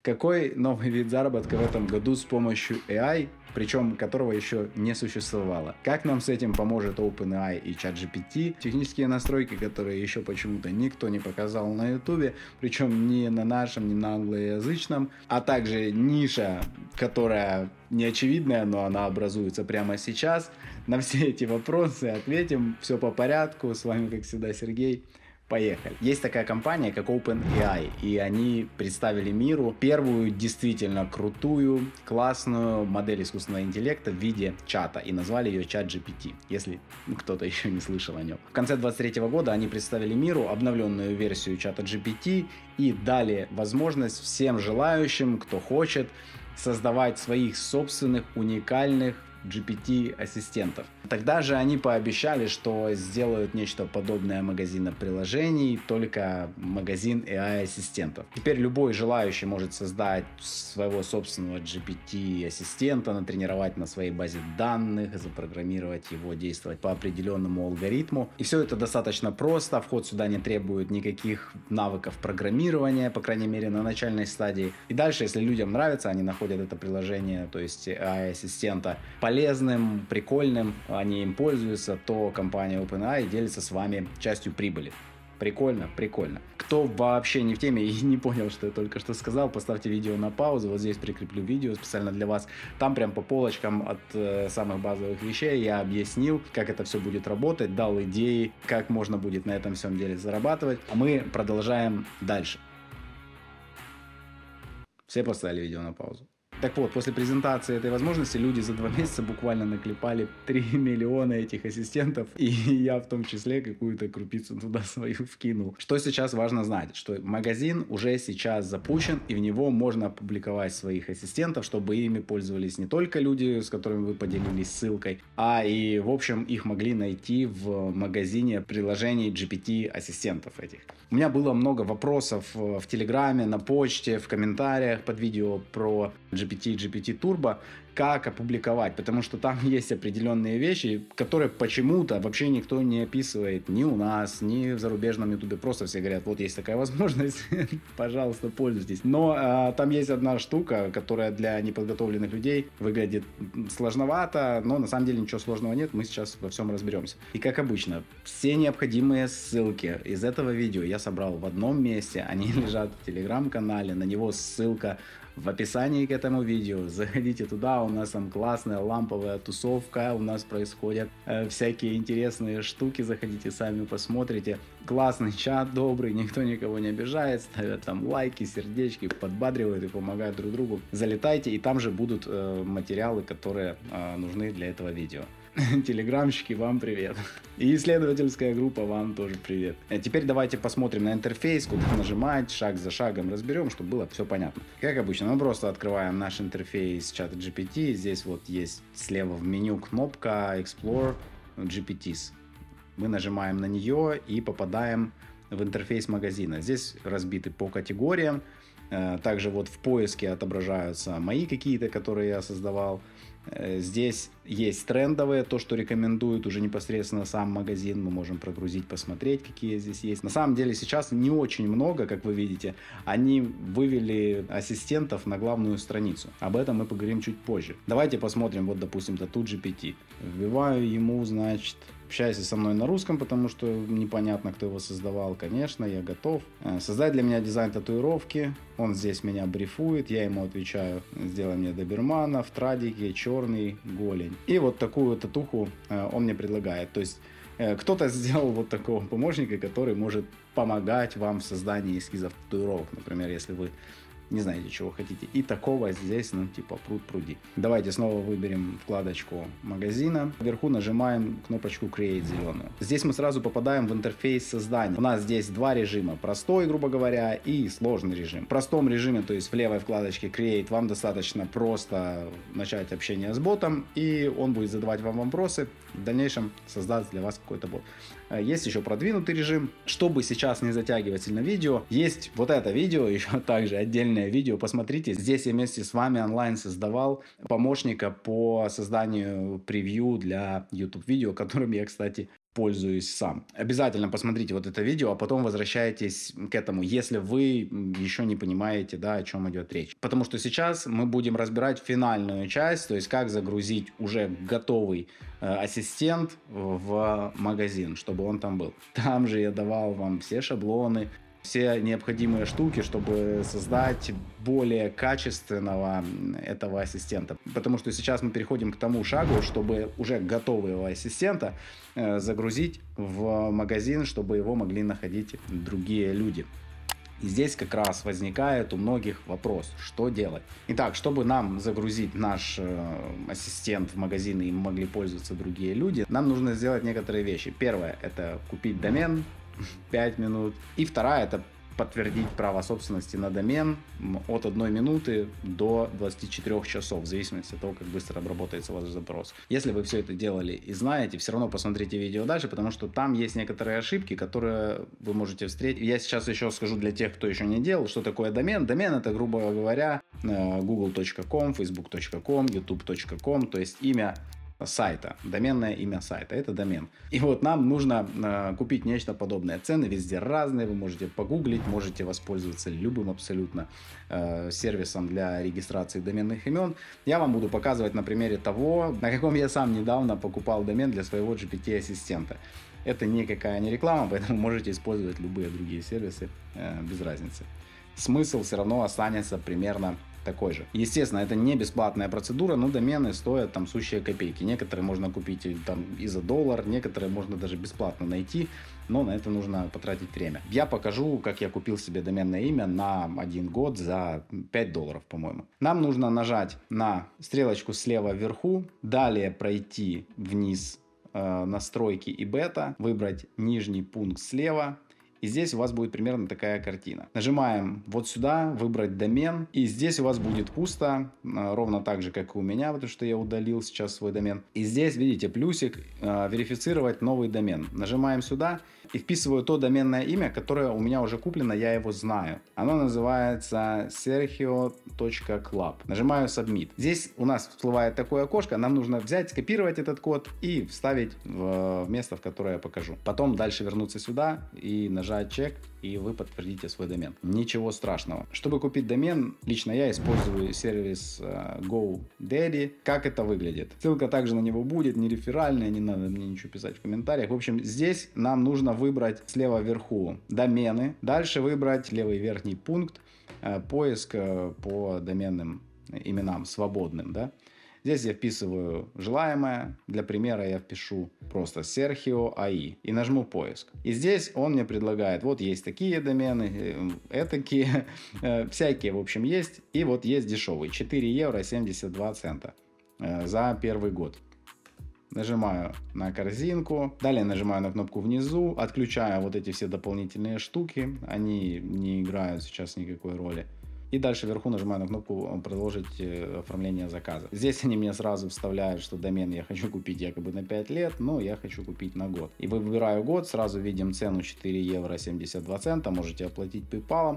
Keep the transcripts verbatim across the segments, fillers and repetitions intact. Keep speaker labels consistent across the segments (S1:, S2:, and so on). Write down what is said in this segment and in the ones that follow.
S1: Какой новый вид заработка в этом году с помощью эй ай, причем которого еще не существовало? Как нам с этим поможет OpenAI и ChatGPT? Технические настройки, которые еще почему-то никто не показал на YouTube, причем ни на нашем, ни на англоязычном, а также ниша, которая не очевидная, но она образуется прямо сейчас. На все эти вопросы ответим, все по порядку. С вами, как всегда, Сергей. Поехали. Есть такая компания, как OpenAI, и они представили миру первую действительно крутую, классную модель искусственного интеллекта в виде чата, и назвали ее ChatGPT, если кто-то еще не слышал о нем. В конце двадцать третьего года они представили миру обновленную версию чата джи пи ти и дали возможность всем желающим, кто хочет, создавать своих собственных уникальных джи пи ти-ассистентов. Тогда же они пообещали, что сделают нечто подобное магазина приложений, только магазин эй ай-ассистентов. Теперь любой желающий может создать своего собственного джи пи ти-ассистента, натренировать на своей базе данных, запрограммировать его действовать по определенному алгоритму. И все это достаточно просто, вход сюда не требует никаких навыков программирования, по крайней мере на начальной стадии. И дальше, если людям нравится, они находят это приложение, то есть эй ай-ассистента, полезным, прикольным, они им пользуются, то компания OpenAI делится с вами частью прибыли. Прикольно, прикольно. Кто вообще не в теме и не понял, что я только что сказал, поставьте видео на паузу, вот здесь прикреплю видео специально для вас. Там прям по полочкам от э, самых базовых вещей я объяснил, как это все будет работать, дал идеи, как можно будет на этом всем деле зарабатывать. А мы продолжаем дальше. Все поставили видео на паузу. Так вот, после презентации этой возможности люди за два месяца буквально наклепали три миллиона этих ассистентов, и я в том числе какую-то крупицу туда свою вкинул. Что сейчас важно знать, что магазин уже сейчас запущен, и в него можно опубликовать своих ассистентов, чтобы ими пользовались не только люди, с которыми вы поделились ссылкой, а и, в общем, их могли найти в магазине приложений джи пи ти-ассистентов этих. У меня было много вопросов в Телеграме, на почте, в комментариях под видео про джи пи ти, джи пи ти Turbo, как опубликовать, потому что там есть определенные вещи, которые почему-то вообще никто не описывает ни у нас, ни в зарубежном ютубе, просто все говорят, вот есть такая возможность, пожалуйста, пользуйтесь. Но а, там есть одна штука, которая для неподготовленных людей выглядит сложновато, но на самом деле ничего сложного нет, мы сейчас во всем разберемся. И как обычно, все необходимые ссылки из этого видео я собрал в одном месте, они лежат в телеграм-канале, на него ссылка в описании к этому видео. Заходите туда, у нас там классная ламповая тусовка, у нас происходят э, всякие интересные штуки, заходите сами посмотрите. Классный чат, добрый, никто никого не обижает, ставят там лайки, сердечки, подбадривают и помогают друг другу. Залетайте, и там же будут э, материалы, которые э, нужны для этого видео. Телеграмщики, вам привет. И исследовательская группа, вам тоже привет. А теперь давайте посмотрим на интерфейс, куда нажимать, шаг за шагом разберем, чтобы было все понятно. Как обычно, мы просто открываем наш интерфейс чата джи пи ти. Здесь вот есть слева в меню кнопка Explore джи пи ти. Мы нажимаем на нее и попадаем в интерфейс магазина. Здесь разбиты по категориям. Также вот в поиске отображаются мои какие-то, которые я создавал. Здесь есть трендовые, то, что рекомендует уже непосредственно сам магазин. Мы можем прогрузить, посмотреть, какие здесь есть. На самом деле сейчас не очень много, как вы видите. Они вывели ассистентов на главную страницу. Об этом мы поговорим чуть позже. Давайте посмотрим, вот, допустим, Tattoo джи пи ти. Вбиваю ему, значит, общайся со мной на русском, потому что непонятно, кто его создавал. Конечно, я готов. Создать для меня дизайн татуировки. Он здесь меня брифует. Я ему отвечаю, сделай мне добермана в традике, черный, голень. И вот такую татуху он мне предлагает. То есть кто-то сделал вот такого помощника, который может помогать вам в создании эскизов татуировок. Например, если вы не знаете, чего хотите. И такого здесь, ну, типа пруд пруди. Давайте снова выберем вкладочку магазина. Вверху нажимаем кнопочку Create зеленую. Здесь мы сразу попадаем в интерфейс создания. У нас здесь два режима. Простой, грубо говоря, и сложный режим. В простом режиме, то есть в левой вкладочке Create, вам достаточно просто начать общение с ботом, и он будет задавать вам вопросы. В дальнейшем создаст для вас какой-то бот. Есть еще продвинутый режим. Чтобы сейчас не затягивать сильно видео, есть вот это видео, еще также отдельное видео. Посмотрите, здесь я вместе с вами онлайн создавал помощника по созданию превью для YouTube видео, которым я, кстати, пользуюсь сам. Обязательно посмотрите вот это видео, а потом возвращайтесь к этому, если вы еще не понимаете, да, о чем идет речь. Потому что сейчас мы будем разбирать финальную часть, то есть как загрузить уже готовый э, ассистент в магазин, чтобы он там был. Там же я давал вам все шаблоны, все необходимые штуки, чтобы создать более качественного этого ассистента. Потому что сейчас мы переходим к тому шагу, чтобы уже готового ассистента э, загрузить в магазин, чтобы его могли находить другие люди. И здесь как раз возникает у многих вопрос, что делать. Итак, чтобы нам загрузить наш э, ассистент в магазин и могли пользоваться другие люди, нам нужно сделать некоторые вещи. Первое – это купить домен, пять минут. И вторая – это подтвердить право собственности на домен от одной минуты до двадцати четырёх часов, в зависимости от того, как быстро обработается ваш запрос. Если вы все это делали и знаете, все равно посмотрите видео дальше, потому что там есть некоторые ошибки, которые вы можете встретить. Я сейчас еще скажу для тех, кто еще не делал, что такое домен. Домен – это, грубо говоря, гугл точка ком, фейсбук точка ком, ютуб точка ком, то есть имя сайта, доменное имя сайта, это домен. И вот нам нужно э, купить нечто подобное. Цены везде разные, вы можете погуглить, можете воспользоваться любым абсолютно э, сервисом для регистрации доменных имен. Я вам буду показывать на примере того, на каком я сам недавно покупал домен для своего джи пи ти-ассистента. Это никакая не реклама, поэтому можете использовать любые другие сервисы э, без разницы. Смысл все равно останется примерно такой же. Естественно, это не бесплатная процедура, но домены стоят там сущие копейки. Некоторые можно купить там и за доллар, некоторые можно даже бесплатно найти, но на это нужно потратить время. Я покажу, как я купил себе доменное имя на один год за пять долларов, по-моему. Нам нужно нажать на стрелочку слева вверху, далее пройти вниз э, настройки и бета, выбрать нижний пункт слева. И здесь у вас будет примерно такая картина. Нажимаем вот сюда, выбрать домен. И здесь у вас будет пусто, ровно так же, как и у меня, потому что я удалил сейчас свой домен. И здесь, видите, плюсик, верифицировать новый домен. Нажимаем сюда и вписываю то доменное имя, которое у меня уже куплено, я его знаю. Оно называется sergio точка club. Нажимаю Submit. Здесь у нас всплывает такое окошко. Нам нужно взять, скопировать этот код и вставить в место, в которое я покажу. Потом дальше вернуться сюда и нажать чек, и вы подтвердите свой домен. Ничего страшного. Чтобы купить домен, лично я использую сервис GoDaddy. Как это выглядит? Ссылка также на него будет, не реферальная, не надо мне ничего писать в комментариях. В общем, здесь нам нужно выбрать слева вверху домены, дальше выбрать левый верхний пункт, поиск по доменным именам свободным, да. Здесь я вписываю желаемое. Для примера я впишу просто Sergio точка эй и и нажму поиск. И здесь он мне предлагает, вот есть такие домены, этакие, всякие, в общем, есть. И вот есть дешевый, четыре евро семьдесят два цента за первый год. Нажимаю на корзинку, далее нажимаю на кнопку внизу, отключаю вот эти все дополнительные штуки, они не играют сейчас никакой роли. И дальше вверху нажимаю на кнопку «Продолжить оформление заказа». Здесь они мне сразу вставляют, что домен я хочу купить якобы на пять лет, но я хочу купить на год. И выбираю год, сразу видим цену четыре евро семьдесят два цента, можете оплатить PayPal.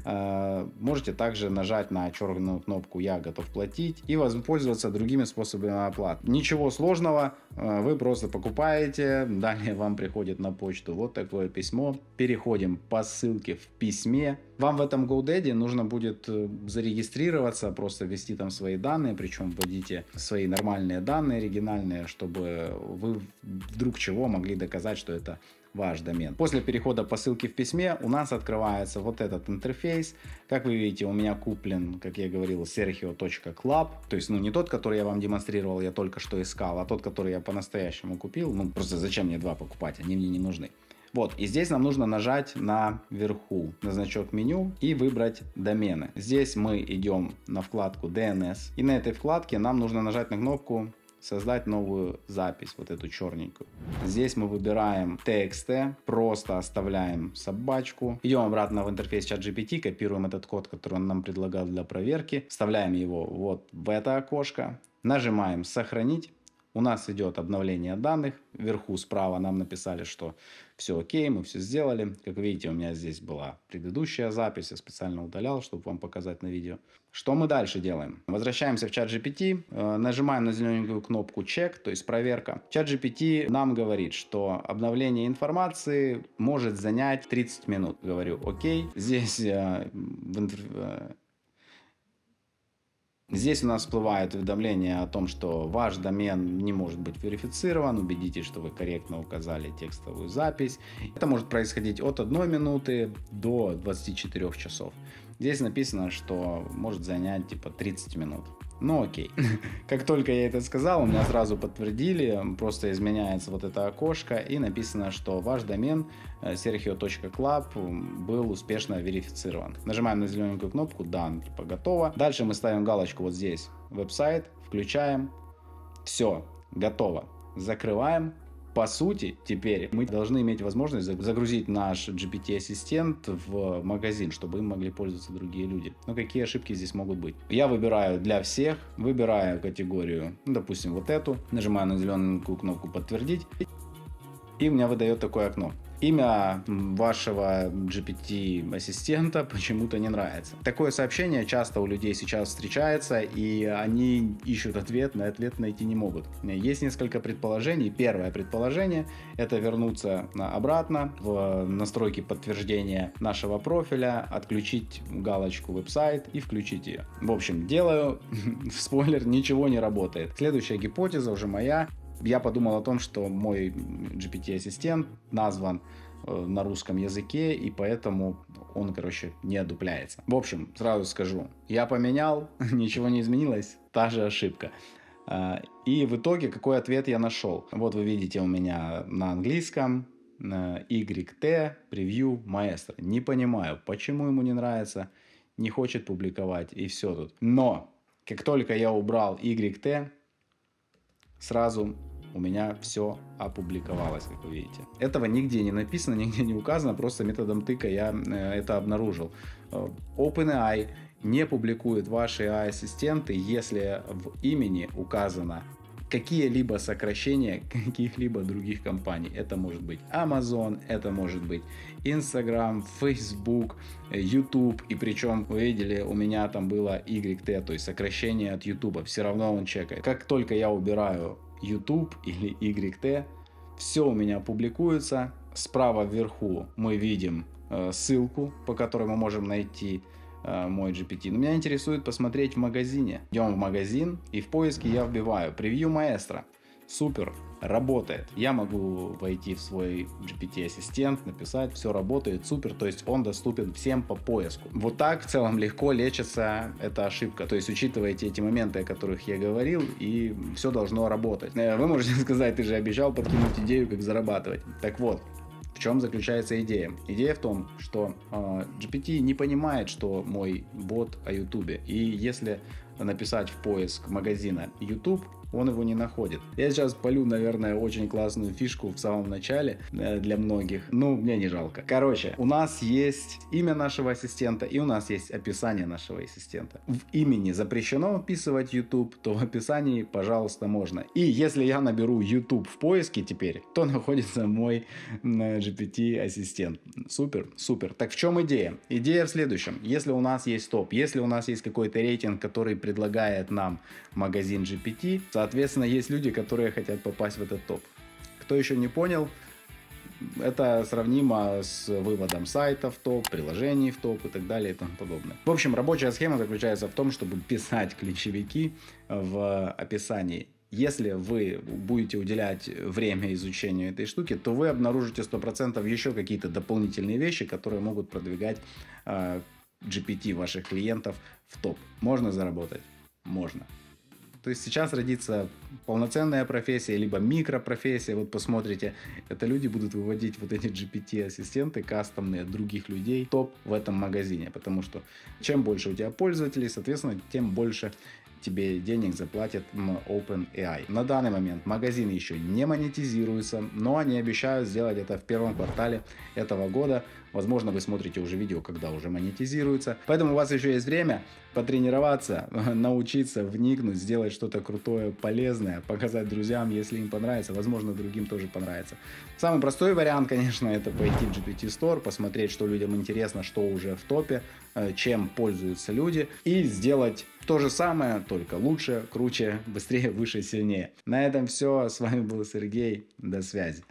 S1: Можете также нажать на черную кнопку «Я готов платить» и воспользоваться другими способами оплаты. Ничего сложного, вы просто покупаете, далее вам приходит на почту вот такое письмо. Переходим по ссылке в письме. Вам в этом GoDaddy нужно будет зарегистрироваться, просто ввести там свои данные, причем вводите свои нормальные данные, оригинальные, чтобы вы вдруг чего могли доказать, что это ваш домен. После перехода по ссылке в письме у нас открывается вот этот интерфейс. Как вы видите, у меня куплен, как я говорил, sergio точка club. То есть, ну, не тот, который я вам демонстрировал, я только что искал, а тот, который я по-настоящему купил. Ну, просто зачем мне два покупать, они мне не нужны. Вот, и здесь нам нужно нажать на верху на значок меню и выбрать домены. Здесь мы идем на вкладку ди эн эс. И на этой вкладке нам нужно нажать на кнопку «Создать новую запись», вот эту черненькую. Здесь мы выбираем txt, просто оставляем собачку. Идем обратно в интерфейс ChatGPT, копируем этот код, который он нам предлагал для проверки. Вставляем его вот в это окошко. Нажимаем «Сохранить». У нас идет обновление данных. Вверху справа нам написали, что все окей, мы все сделали. Как видите, у меня здесь была предыдущая запись. Я специально удалял, чтобы вам показать на видео. Что мы дальше делаем? Возвращаемся в чат джи пи ти, нажимаем на зелененькую кнопку «Check», то есть проверка. Чат джи пи ти нам говорит, что обновление информации может занять тридцать минут. Говорю «Окей». Здесь в интер... Здесь у нас всплывает уведомление о том, что ваш домен не может быть верифицирован. Убедитесь, что вы корректно указали текстовую запись. Это может происходить от одной минуты до двадцати четырёх часов. Здесь написано, что может занять типа тридцать минут. Ну окей. Как только я это сказал, у меня сразу подтвердили, просто изменяется вот это окошко и написано, что ваш домен sergio точка club был успешно верифицирован. Нажимаем на зелененькую кнопку «Done», типа готово. Дальше мы ставим галочку вот здесь, веб-сайт, включаем. Все, готово. Закрываем. По сути, теперь мы должны иметь возможность загрузить наш джи пи ти-ассистент в магазин, чтобы им могли пользоваться другие люди. Но какие ошибки здесь могут быть? Я выбираю для всех, выбираю категорию, допустим, вот эту, нажимаю на зеленую кнопку «Подтвердить», и у меня выдает такое окно. Имя вашего джи пи ти-ассистента почему-то не нравится. Такое сообщение часто у людей сейчас встречается, и они ищут ответ, на ответ найти не могут. Есть несколько предположений. Первое предположение – это вернуться обратно в настройки подтверждения нашего профиля, отключить галочку «Веб-сайт» и включить ее. В общем, делаю спойлер, ничего не работает. Следующая гипотеза уже моя. Я подумал о том, что мой джи пи ти-ассистент назван э, на русском языке, и поэтому он, короче, не одупляется. В общем, сразу скажу, я поменял, ничего не изменилось, та же ошибка. Э, и в итоге какой ответ я нашел? Вот вы видите у меня на английском э, уай ти Preview Maestro. Не понимаю, почему ему не нравится, не хочет публиковать, и все тут. Но, как только я убрал уай ти, сразу у меня все опубликовалось, как вы видите. Этого нигде не написано, нигде не указано, просто методом тыка я э, это обнаружил. OpenAI не публикует ваши эй ай-ассистенты, если в имени указано какие-либо сокращения каких-либо других компаний. Это может быть Amazon, это может быть Instagram, Facebook, YouTube. И причем, вы видели, у меня там было уай ти, то есть сокращение от YouTube. Все равно он чекает. Как только я убираю YouTube или уай ти, все у меня публикуется. Справа вверху мы видим э, ссылку, по которой мы можем найти э, мой джи пи ти. Но меня интересует посмотреть в магазине. Идем в магазин, и в поиске я вбиваю Preview Maestro. Супер, работает. Я могу войти в свой джи пи ти-ассистент, написать, все работает, супер, то есть он доступен всем по поиску. Вот так в целом легко лечится эта ошибка. То есть учитывайте эти моменты, о которых я говорил, и все должно работать. Вы можете сказать, ты же обещал подкинуть идею, как зарабатывать. Так вот, в чем заключается идея? Идея в том, что э, джи пи ти не понимает, что мой бот о YouTube. И если написать в поиск магазина YouTube, он его не находит. Я сейчас полю, наверное, очень классную фишку в самом начале э, для многих. Ну, мне не жалко. Короче, у нас есть имя нашего ассистента и у нас есть описание нашего ассистента. В имени запрещено вписывать YouTube, то в описании, пожалуйста, можно. И если я наберу YouTube в поиске теперь, то находится мой джи пи ти-ассистент. Супер, супер. Так в чем идея? Идея в следующем. Если у нас есть топ, если у нас есть какой-то рейтинг, который предлагает нам магазин джи пи ти, соответственно, есть люди, которые хотят попасть в этот топ. Кто еще не понял, это сравнимо с выводом сайта в топ, приложений в топ и так далее и тому подобное. В общем, рабочая схема заключается в том, чтобы писать ключевики в описании. Если вы будете уделять время изучению этой штуки, то вы обнаружите сто процентов еще какие-то дополнительные вещи, которые могут продвигать э, джи пи ти ваших клиентов в топ. Можно заработать? Можно. То есть сейчас родится полноценная профессия, либо микропрофессия. Вот посмотрите, это люди будут выводить вот эти джи пи ти-ассистенты кастомные от других людей в топ в этом магазине. Потому что чем больше у тебя пользователей, соответственно, тем больше тебе денег заплатит OpenAI. На данный момент магазин еще не монетизируется, но они обещают сделать это в первом квартале этого года. Возможно, вы смотрите уже видео, когда уже монетизируется. Поэтому у вас еще есть время потренироваться, научиться, вникнуть, сделать что-то крутое, полезное, показать друзьям, если им понравится. Возможно, другим тоже понравится. Самый простой вариант, конечно, это пойти в джи пи ти Store, посмотреть, что людям интересно, что уже в топе, чем пользуются люди, и сделать то же самое, только лучше, круче, быстрее, выше, сильнее. На этом все. С вами был Сергей. До связи.